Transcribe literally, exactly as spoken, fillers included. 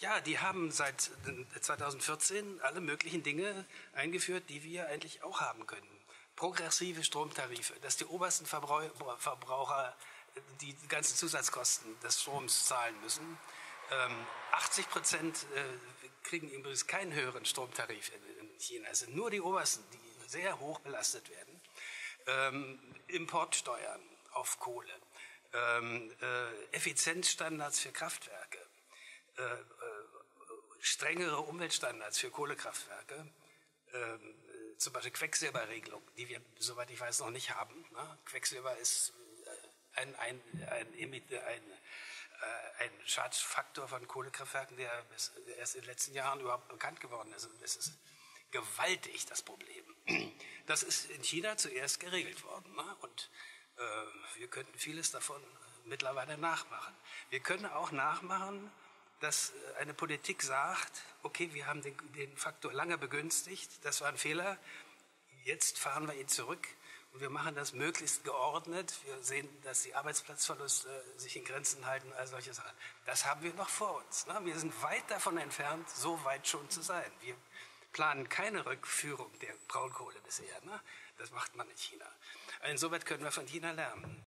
Ja, die haben seit zweitausendvierzehn alle möglichen Dinge eingeführt, die wir eigentlich auch haben können. Progressive Stromtarife, dass die obersten Verbraucher die ganzen Zusatzkosten des Stroms zahlen müssen. Ähm, achtzig Prozent äh, kriegen übrigens keinen höheren Stromtarif in, in China. Es sind nur die obersten, die sehr hoch belastet werden. Ähm, Importsteuern auf Kohle, ähm, äh, Effizienzstandards für Kraftwerke, äh, äh, strengere Umweltstandards für Kohlekraftwerke, äh, zum Beispiel Quecksilberregelung, die wir, soweit ich weiß, noch nicht haben. Ne? Quecksilber ist ein, ein, ein, ein, ein, ein Schadfaktor von Kohlekraftwerken, der erst in den letzten Jahren überhaupt bekannt geworden ist. Und das ist gewaltig, das Problem. Das ist in China zuerst geregelt worden. Ne? Und äh, wir könnten vieles davon mittlerweile nachmachen. Wir können auch nachmachen, dass eine Politik sagt, okay, wir haben den, den Faktor lange begünstigt, das war ein Fehler, jetzt fahren wir ihn zurück und wir machen das möglichst geordnet. Wir sehen, dass die Arbeitsplatzverluste sich in Grenzen halten, all solche Sachen. Das haben wir noch vor uns. Ne? Wir sind weit davon entfernt, so weit schon zu sein. Wir planen keine Rückführung der Braunkohle bisher. Ne? Das macht man in China. Insoweit können wir von China lernen.